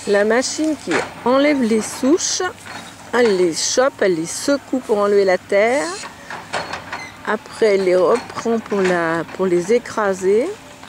la machine qui enlève les souches, elle les chope, elle les secoue pour enlever la terre. Après, elle les reprend pour les écraser.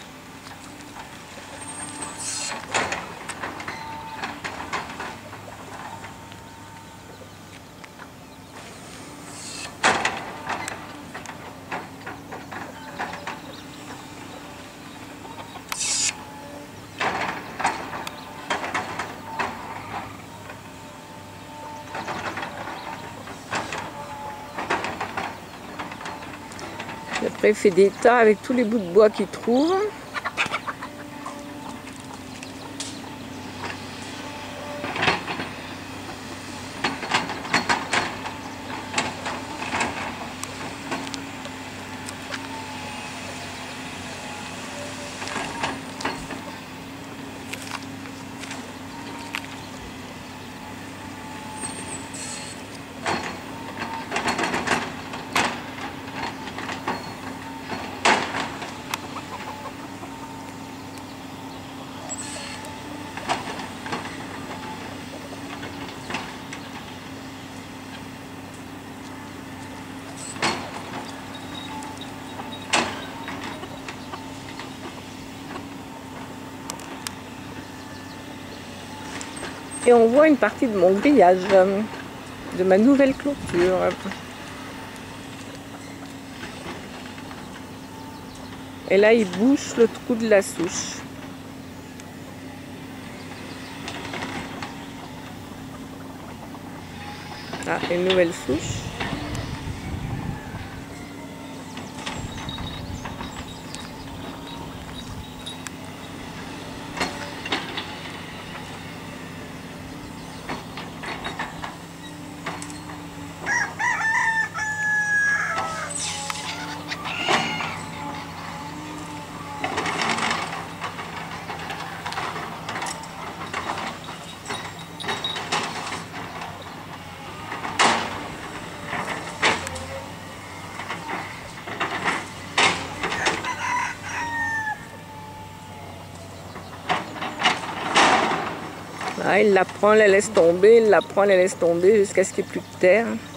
Après, il fait des tas avec tous les bouts de bois qu'il trouve. Et on voit une partie de mon grillage, de ma nouvelle clôture. Et là, il bouche le trou de la souche. Ah, une nouvelle souche. Ah, il la prend, la laisse tomber, il la prend, la laisse tomber jusqu'à ce qu'il n'y ait plus de terre.